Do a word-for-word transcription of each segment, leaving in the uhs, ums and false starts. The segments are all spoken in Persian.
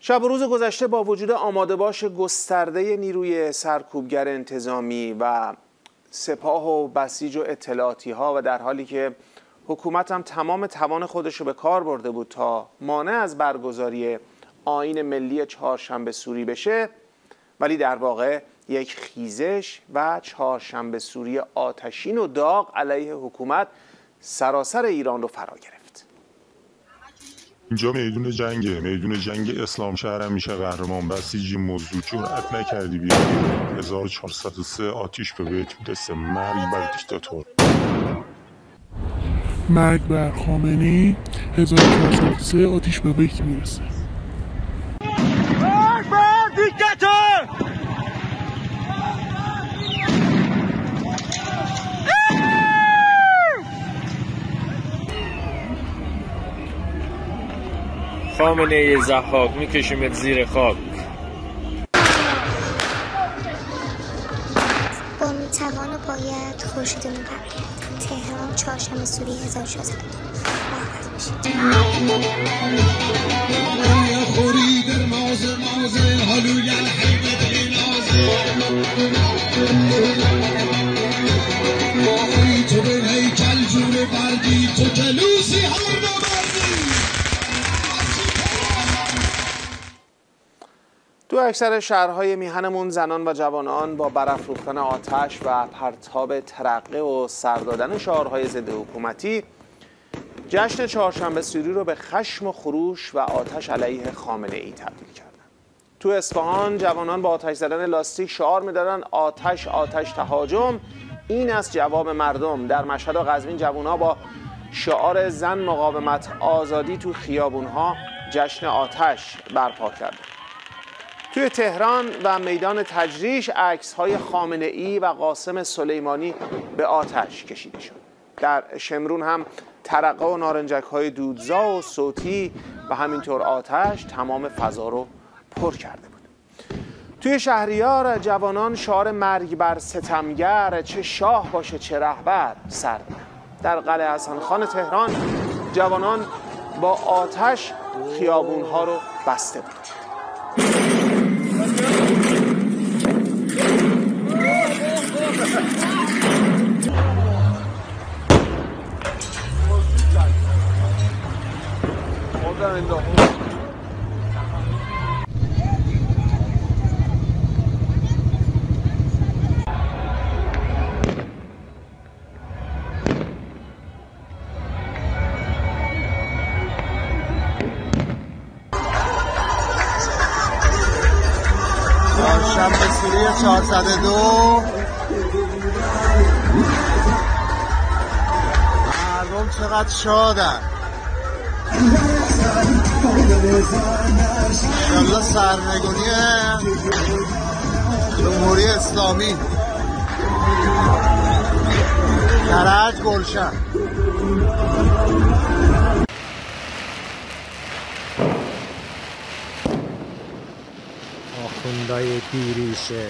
شب و روز گذشته با وجود آماده باش گسترده نیروی سرکوبگر انتظامی و سپاه و بسیج و اطلاعاتی ها و در حالی که حکومت هم تمام توان خودش رو به کار برده بود تا مانع از برگزاری آیین ملی چهارشنبه سوری بشه، ولی در واقع یک خیزش و چهارشنبه سوری آتشین و داغ علیه حکومت سراسر ایران رو فرا گرفت. اینجا میدون جنگه، میدون جنگ اسلام شهرم میشه قهرمان. بسیجی موضوع جرأت نکردی بیاری. هزار و چهارصد و سه آتیش به بیت میرسه. مرگ بر دیکتاتور. مرگ بر خامنه‌ای. هزار و چهارصد و سه آتیش به بیت میرسه. مرگ بر دیکتاتور. خامنه‌ای ضحاک میکشیمت زیر خاک. با میتوان و باید خورشید مقرد. تهران، چهارشنبه سوری هزار و ششصد و دو. موفق باشید. تو اکثر شهرهای میهنمون زنان و جوانان با برافروختن آتش و پرتاب ترقه و سر دادن شعارهای ضد حکومتی جشن چهارشنبه سوری رو به خشم و خروش و آتش علیه خامنه‌ای تبدیل کردن. تو اصفهان جوانان با آتش زدن لاستیک شعار میدادن آتش آتش تهاجم، این از جواب مردم. در مشهد و قزوین جوانها با شعار زن مقاومت آزادی تو خیابونها جشن آتش برپا کردند. توی تهران و میدان تجریش عکس‌های خامنه‌ای و قاسم سلیمانی به آتش کشیده شد. در شمرون هم ترقه و نارنجک‌های دودزا و صوتی و همینطور آتش تمام فضا رو پر کرده بود. توی شهریار جوانان شعار مرگ بر ستمگر، چه شاه باشه چه رهبر سر دادن. در قلعه حسن خان تهران جوانان با آتش خیابون‌ها رو بسته بودند. چهارشنبه سوری چهارصد و دو. مردم چقدر شادن. انشالله سرنگونی جمهوری اسلامی. کرج گلشن. آخوندهای پیریشه.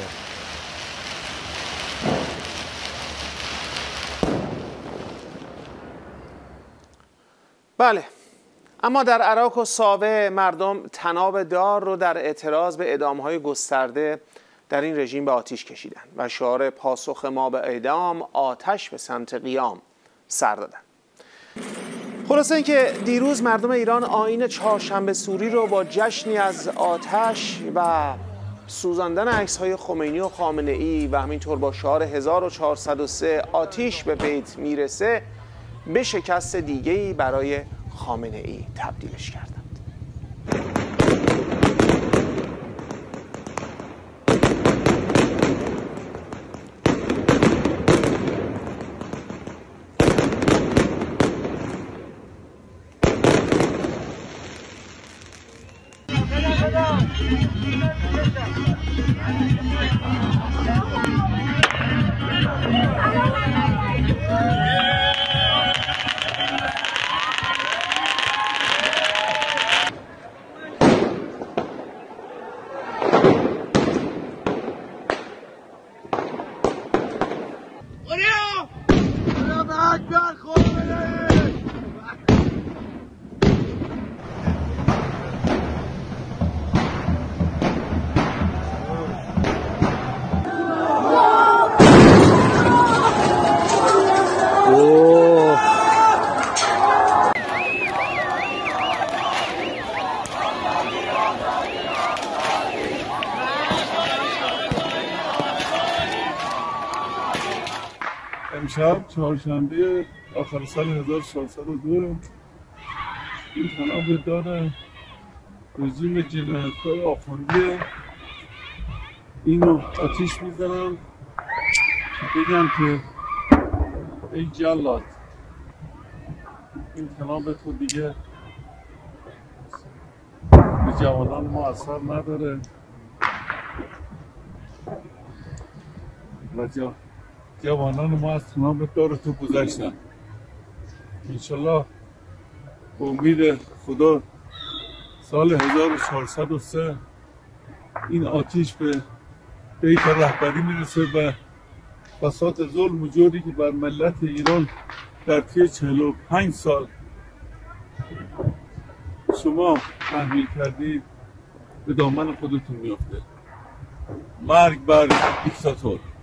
بله، اما در عراق و ساوه مردم طناب دار رو در اعتراض به اعدام‌های گسترده در این رژیم به آتش کشیدن و شعار پاسخ ما به اعدام آتش به سمت قیام سر دادن. خلاصه اینکه دیروز مردم ایران آیین چهارشنبه سوری رو با جشنی از آتش و سوزاندن عکس‌های خمینی و خامنه‌ای و همینطور با شعار هزار و چهارصد و سه آتیش به بیت میرسه به شکست دیگه‌ای برای خامنه‌ای تبدیلش کردند. امشب چهارشنبه آخر سال هزار و چهارصد و دو این تناب داره رژیم جنایت‌های آخوندی اینو آتیش میزنن که بگن که ای جلاد این تناب تو دیگه به جوانان ما اثر نداره و جا جوانان ما از تناب دار تو گذشتن. انشالله به امید خدا سال هزار و چهارصد و سه این آتیش به بیت رهبری میرسه و بساط ظلم و جوری که بر ملت ایران در طی چهل و پنج سال شما تحمیل کردید به دامن خودتون میافته. مرگ بر دیکتاتور.